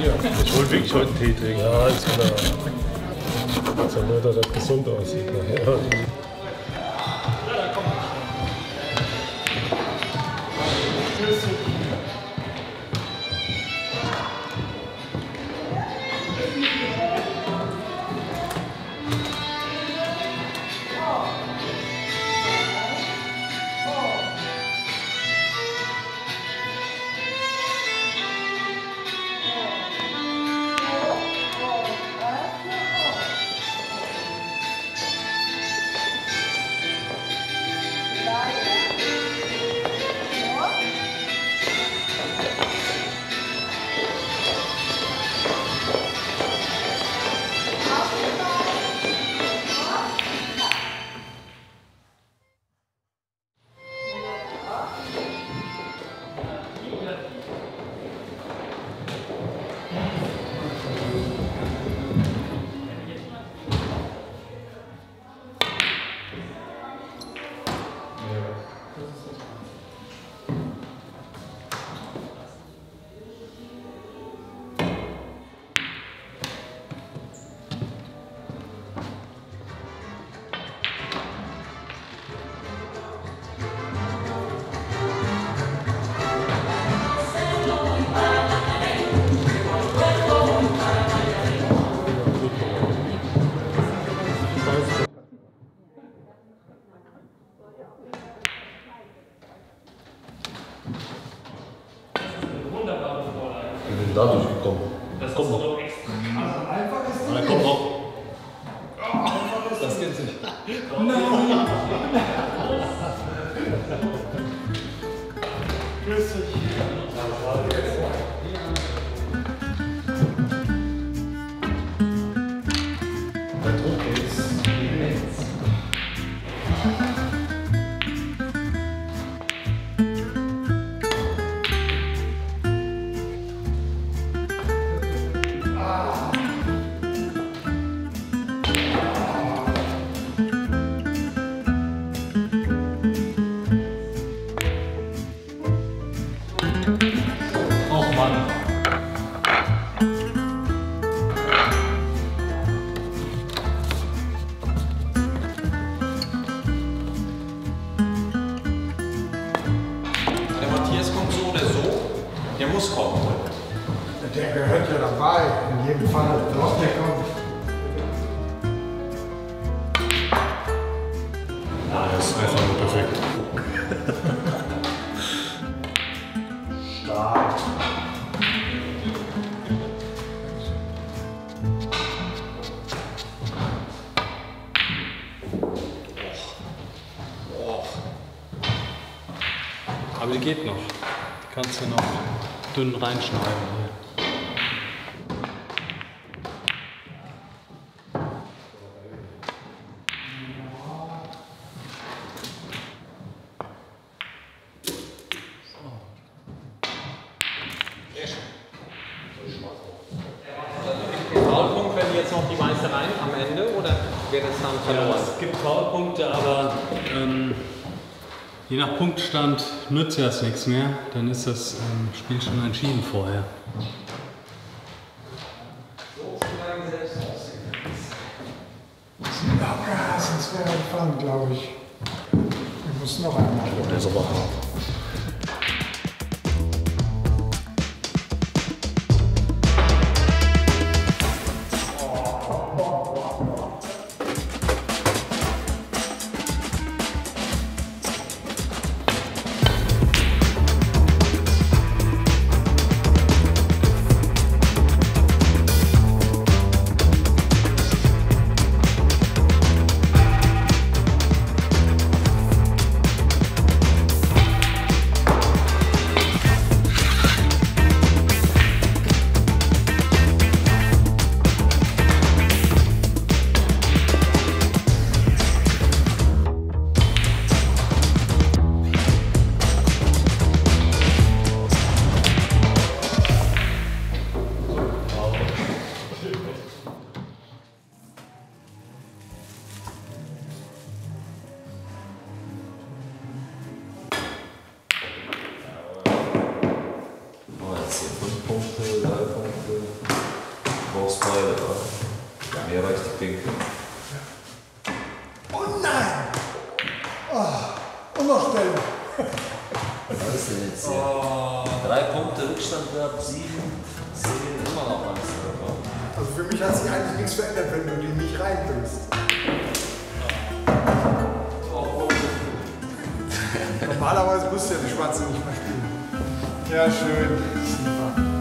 Ich wollte wirklich heute einen Tee trinken. Ja, ist klar. Also nur, dass das gesund aussieht nachher. Dadurch gekommen. Das kommt noch. so extra. Also einfach ist Da kommt noch. das geht nicht. Nein! Grüß dich. Der Druck ist immens. Och Mann. Der Matthias kommt so oder so, der muss kommen. Der gehört ja dabei, in jedem Fall. Doch, der kommt. Das ist einfach nur perfekt. Stark. Aber die geht noch. Die kannst du noch dünn reinschneiden. Hier. Foulpunkt, wenn jetzt noch die Meistereien am Ende oder wird es dann Ja, verloren? es gibt Foulpunkte, aber je nach Punktstand nützt das nichts mehr. Dann ist das Spiel schon entschieden vorher. Locker, sonst wäre er gefallen, glaube ich. Wir müssen noch einmal. Der ist aber hart. brauchst beide, oder? Mehr reicht die Pinke. Oh nein! Oh, und noch schneller. Was ist denn jetzt hier? 3 Punkte Rückstand gehabt, 7. 10, immer noch alles. Also für mich hat sich eigentlich nichts verändert, wenn du die nicht rein tust. Normalerweise musst du ja die Schwarze nicht mehr spielen. Ja, schön. Super.